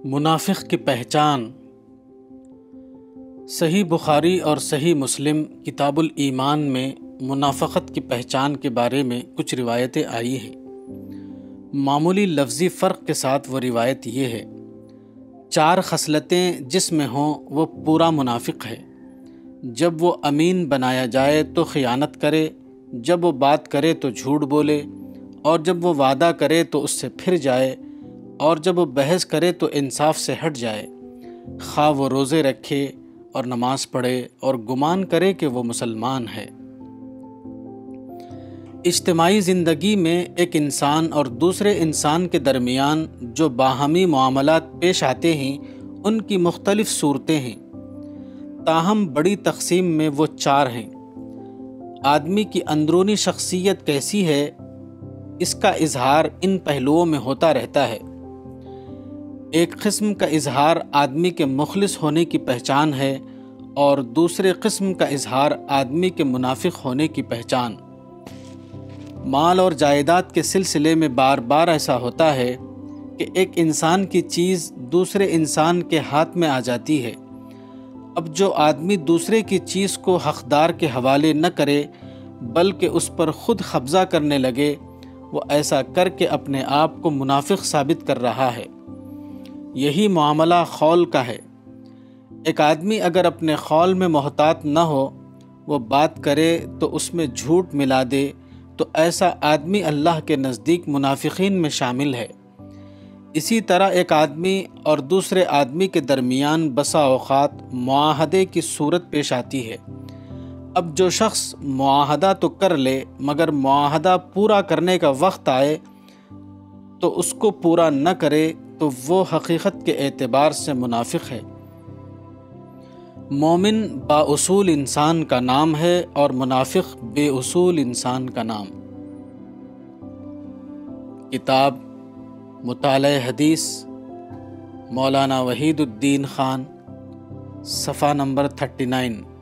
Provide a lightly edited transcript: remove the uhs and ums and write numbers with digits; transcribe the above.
منافق کی پہچان۔ صحیح بخاری اور صحیح مسلم کتاب الایمان میں منافقت کی پہچان کے بارے میں کچھ روایتیں آئی ہیں۔ معمولی لفظی فرق کے ساتھ وہ روایت یہ ہے: 4 خصلتیں جس میں ہوں وہ پورا منافق ہے۔ جب وہ امین بنایا جائے تو خیانت کرے، جب وہ بات کرے تو جھوٹ بولے، اور جب وہ وعدہ کرے تو اس سے پھر جائے، اور جب وہ بحث کرے تو انصاف سے ہٹ جائے، خواہ وہ روزے رکھے اور نماز پڑھے اور گمان کرے کہ وہ مسلمان ہے۔ اجتماعی زندگی میں ایک انسان اور دوسرے انسان کے درمیان جو باہمی معاملات پیش آتے ہیں ان کی مختلف صورتیں ہیں، تاہم بڑی تقسیم میں وہ 4 ہیں۔ آدمی کی اندرونی شخصیت کیسی ہے، اس کا اظہار ان پہلوؤں میں ہوتا رہتا ہے۔ ایک قسم کا اظہار آدمی کے مخلص ہونے کی پہچان ہے، اور دوسرے قسم کا اظہار آدمی کے منافق ہونے کی پہچان۔ مال اور جائیداد کے سلسلے میں بار بار ایسا ہوتا ہے کہ ایک انسان کی چیز دوسرے انسان کے ہاتھ میں آ جاتی ہے۔ اب جو آدمی دوسرے کی چیز کو حقدار کے حوالے نہ کرے بلکہ اس پر خود قبضہ کرنے لگے، وہ ایسا کر کے اپنے آپ کو منافق ثابت کر رہا ہے۔ یہی معاملہ خول کا ہے۔ ایک آدمی اگر اپنے خول میں محتاط نہ ہو، وہ بات کرے تو اس میں جھوٹ ملا دے، تو ایسا آدمی اللہ کے نزدیک منافقین میں شامل ہے۔ اسی طرح ایک آدمی اور دوسرے آدمی کے درمیان بسا اوقات معاہدے کی صورت پیش آتی ہے۔ اب جو شخص معاہدہ تو کر لے مگر معاہدہ پورا کرنے کا وقت آئے تو اس کو پورا نہ کرے تو وہ حقیقت کے اعتبار سے منافق ہے۔ مومن با اصول انسان کا نام ہے اور منافق بے اصول انسان کا نام۔ کتاب مطالعہ حدیث، مولانا وحید الدین خان، صفحہ نمبر 39۔